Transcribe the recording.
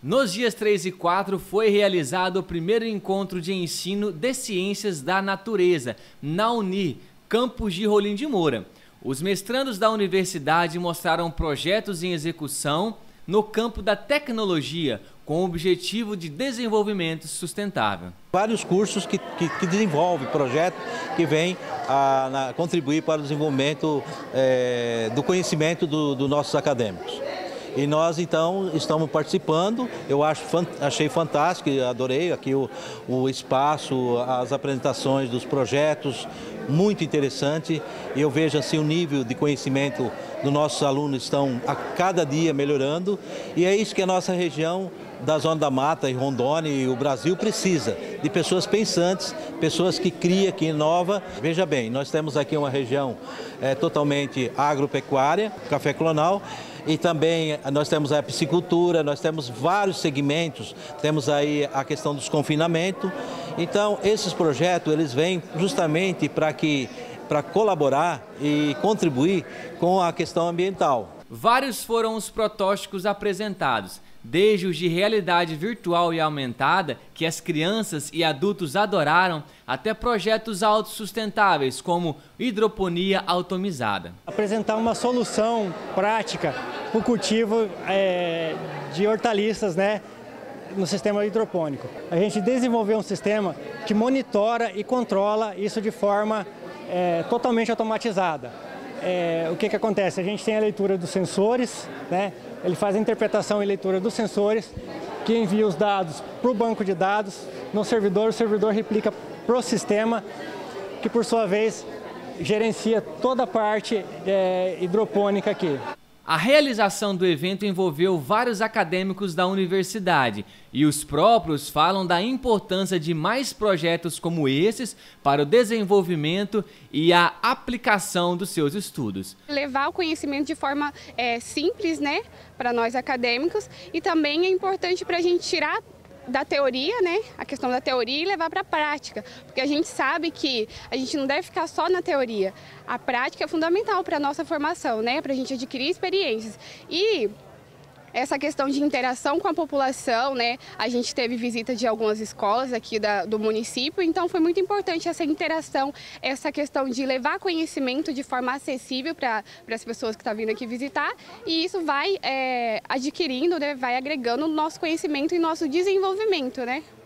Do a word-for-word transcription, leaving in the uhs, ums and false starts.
Nos dias três e quatro foi realizado o primeiro encontro de ensino de ciências da natureza, na Uni, campus de Rolim de Moura. Os mestrandos da universidade mostraram projetos em execução no campo da tecnologia, com o objetivo de desenvolvimento sustentável. Vários cursos que, que, que desenvolvem projetos que vêm a, na, contribuir para o desenvolvimento é, do conhecimento dos do nossos acadêmicos. E nós, então, estamos participando. Eu acho, achei fantástico, adorei aqui o, o espaço, as apresentações dos projetos, muito interessante. Eu vejo assim o nível de conhecimento dos nossos alunos estão a cada dia melhorando. E é isso que a nossa região da Zona da Mata e Rondônia e o Brasil precisa, de pessoas pensantes, pessoas que criam, que inovam. Veja bem, nós temos aqui uma região é, totalmente agropecuária, café clonal, e também nós temos a piscicultura, nós temos vários segmentos, temos aí a questão dos confinamentos. Então, esses projetos, eles vêm justamente para que, para colaborar e contribuir com a questão ambiental. Vários foram os protótipos apresentados, desde os de realidade virtual e aumentada, que as crianças e adultos adoraram, até projetos autossustentáveis, como hidroponia automizada. Apresentar uma solução prática para o cultivo é, de hortaliças, né, no sistema hidropônico. A gente desenvolveu um sistema que monitora e controla isso de forma é, totalmente automatizada. É, o que que acontece? A gente tem a leitura dos sensores, né? Ele faz a interpretação e leitura dos sensores, que envia os dados para o banco de dados, no servidor, o servidor replica para o sistema, que por sua vez gerencia toda a parte é, hidropônica aqui. A realização do evento envolveu vários acadêmicos da universidade e os próprios falam da importância de mais projetos como esses para o desenvolvimento e a aplicação dos seus estudos. Levar o conhecimento de forma é, simples, né, para nós acadêmicos, e também é importante para a gente tirar da teoria, né, a questão da teoria, e levar para a prática, porque a gente sabe que a gente não deve ficar só na teoria. A prática é fundamental para a nossa formação, né, para a gente adquirir experiências. E essa questão de interação com a população, né, a gente teve visita de algumas escolas aqui da, do município, então foi muito importante essa interação, essa questão de levar conhecimento de forma acessível para as pessoas que estão vindo aqui visitar, e isso vai é, adquirindo, né, vai agregando o nosso conhecimento e nosso desenvolvimento, né.